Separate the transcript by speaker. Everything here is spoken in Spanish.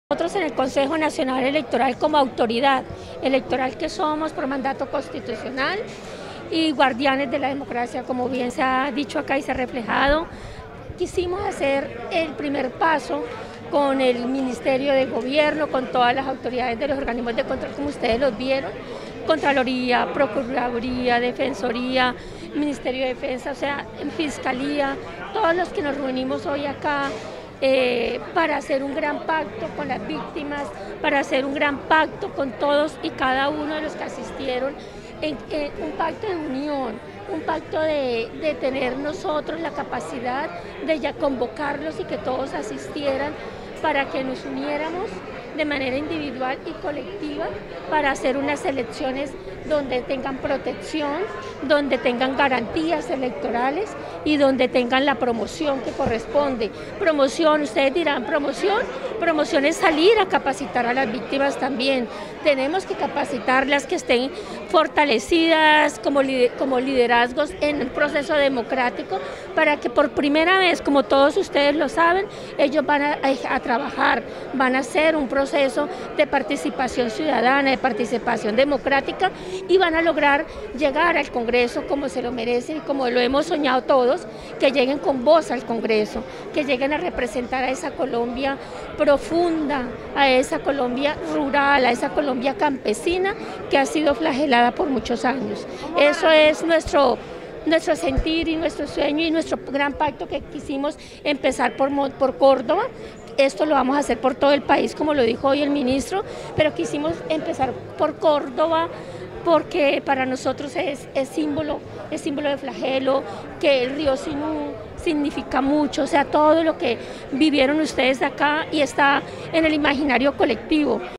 Speaker 1: Nosotros en el Consejo Nacional Electoral, como autoridad electoral que somos por mandato constitucional y guardianes de la democracia, como bien se ha dicho acá y se ha reflejado, quisimos hacer el primer paso con el Ministerio de Gobierno, con todas las autoridades de los organismos de control, como ustedes los vieron, Contraloría, Procuraduría, Defensoría, Ministerio de Defensa, o sea, en Fiscalía, todos los que nos reunimos hoy acá, para hacer un gran pacto con las víctimas, para hacer un gran pacto con todos y cada uno de los que asistieron, un pacto de unión, un pacto de tener nosotros la capacidad de ya convocarlos y que todos asistieran para que nos uniéramos de manera individual y colectiva para hacer unas elecciones donde tengan protección, donde tengan garantías electorales y donde tengan la promoción que corresponde. Promoción, ustedes dirán, promoción es salir a capacitar a las víctimas también. Tenemos que capacitarlas, que estén fortalecidas como liderazgos en un proceso democrático para que por primera vez, como todos ustedes lo saben, ellos van a trabajar, van a hacer un proceso de participación ciudadana, de participación democrática y van a lograr llegar al Congreso como se lo merecen y como lo hemos soñado todos, que lleguen con voz al Congreso, que lleguen a representar a esa Colombia profunda, a esa Colombia rural, a esa Colombia campesina que ha sido flagelada por muchos años. Eso es nuestro sentir y nuestro sueño y nuestro gran pacto que quisimos empezar por Córdoba. Esto lo vamos a hacer por todo el país, como lo dijo hoy el ministro, pero quisimos empezar por Córdoba porque para nosotros es símbolo de flagelo, que el río Sinú significa mucho, o sea, todo lo que vivieron ustedes acá y está en el imaginario colectivo.